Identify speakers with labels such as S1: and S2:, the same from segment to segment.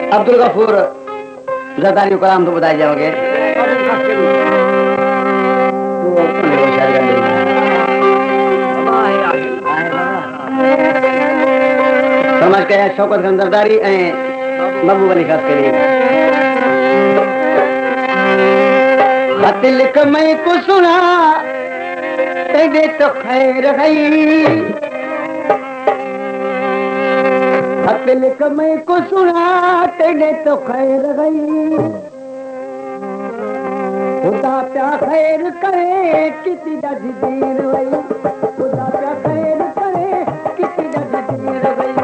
S1: अब्दुल गफूर जरदारी कलाम तो बताए जाओगे समझ के शौकत खान जरदारी महबूब अली खास करी खत लिख मैं को सुना तेरे तो खैर गई खत लिख मैं को सुना तेरे तो खैर गई खुदा प्या खैर करे किसी दज देर वई खुदा प्या खैर करे किसी दज देर वई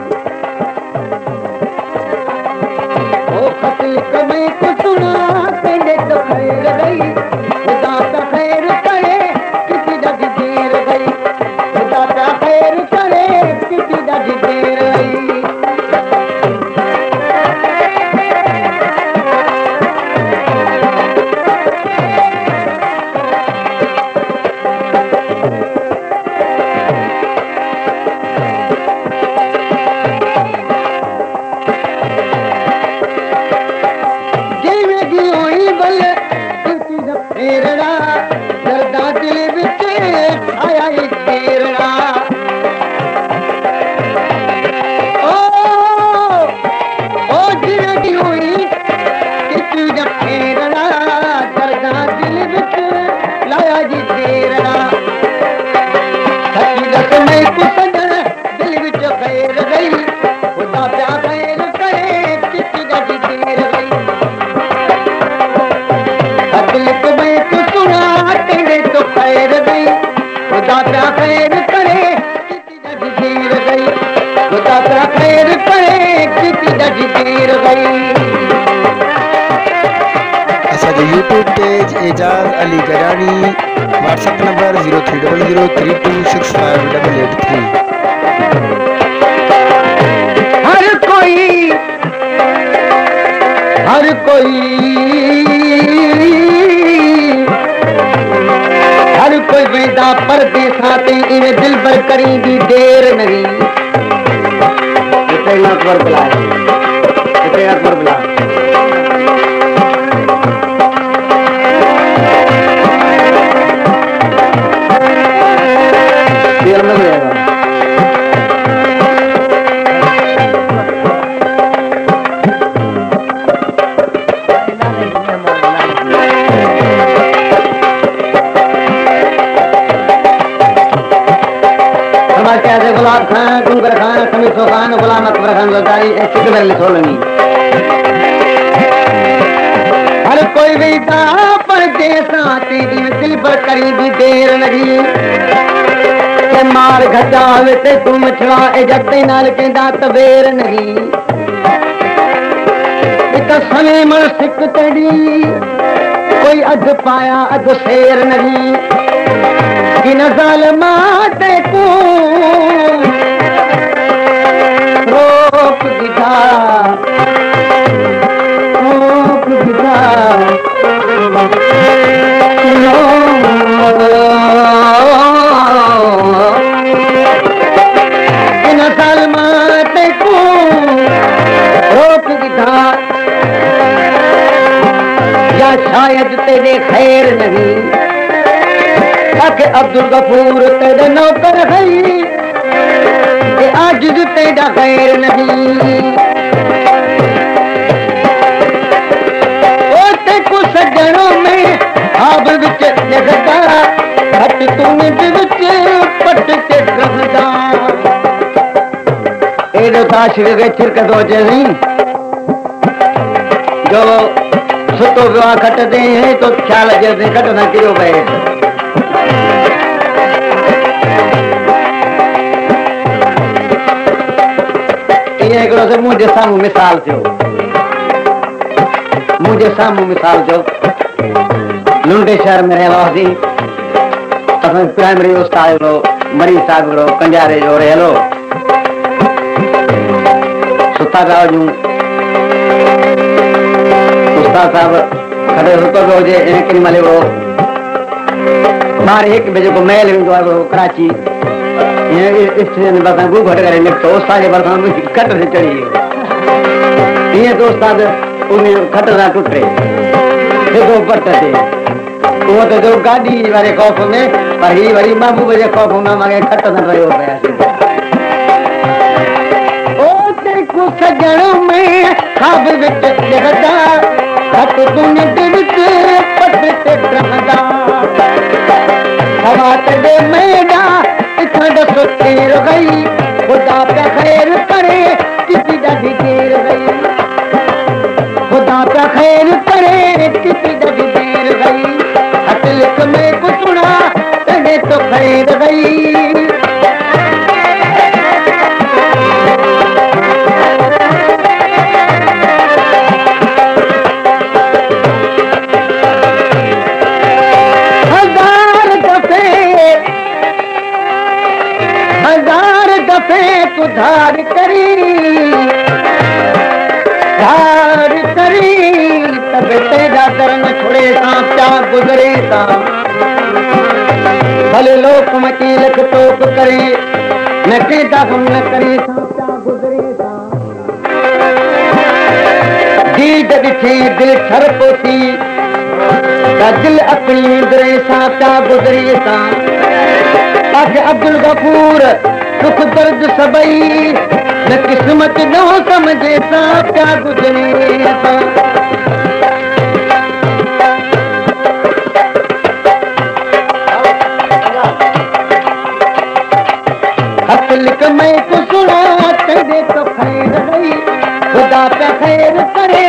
S1: ओ खत लिख मैं को सुना तेरे तो खैर गई खुदा प्या खैर करे किसी दज देर गई खुदा प्या खैर करे किसी दज देर वई
S2: YouTube page Ejaz Ali Garani WhatsApp number 030032658883
S1: हर कोई वेदा परदेसा ते इवे दिल भर करी दी देर नहीं इतने अकबर बुला देर में जाएगा गुलाब खान कुंकर खान समीसो खान गुलाम अकबर खान जरदारी छोड़नी हर कोई वेदा परदेसा तेरी दिल पर करीबी देर लगी के मार घटावे ते तू मछवा ए जत्ते नाल कहंदा तवेर नहीं एक समय मन सिक तड़ी कोई अध पाया अध शेर नहीं कि न ज़ालिमा ते को रोक दिखा इन ज़ालिमा ते को रोक दिखा या शायद तेरे खैर नहीं आके अब्दुल गफूर तेरे नौकर है आज तेरा खैर नहीं ओते को सज्जनों में आब विच लगदा हट तूने विच पट के गदा एडो ताशिर के छिरकत हो नहीं जो सुतो विवाह खटते हैं तो ख्याल जैसे खटना क्यों बैठ से मुझे सामू मिसाल थियो लुंडे शहर में रहवासी असां प्राइमरी उस्ताद रो मरीज साहब रो कंजारे जो रहलो सुता गांव जूं उस्ताद साहब खड़े रुको जो एक मले वो बार 1 बजे को मेल वेंदो आहे कराची ये स्टेशन बस गु घट करे निकतो उस्ताद बरसां कट से चढ़ी ये दोस्त आज उन्हें खतरा टूटे देखो पटते वो तो जो गाड़ी वाले खौफ में पर ही वरी महबूब जे खौफ में मांगे खतन रहो गया ओ तेरे को सजण में खाब विच जगदा खत तूने दिल से पटते रहदा हवा ते मेरा इखंड सुतेर गई खुदा पे खैर करे किसी दी देर गई खुदा पे खैर करे किसी दी देर गई हट लिख में को सुना तने तो खैर गई हजार दफे तू धार करी तब तेरा दर न छोड़े सांप क्या गुजरे सा भले लोग मची लख टोक करे न कहता हम न करे सांप क्या गुजरे सा दिल दिखे दिल ठर पोती दिल अपनी दरे सांप क्या गुजरे सा अब्दुल गफूर दुख दर्द सबई न किस्मत न समझे सा क्या गुजरे सा हथ लिख मैं को सुना तेरे तो खैर गई खुदा पे खैर करे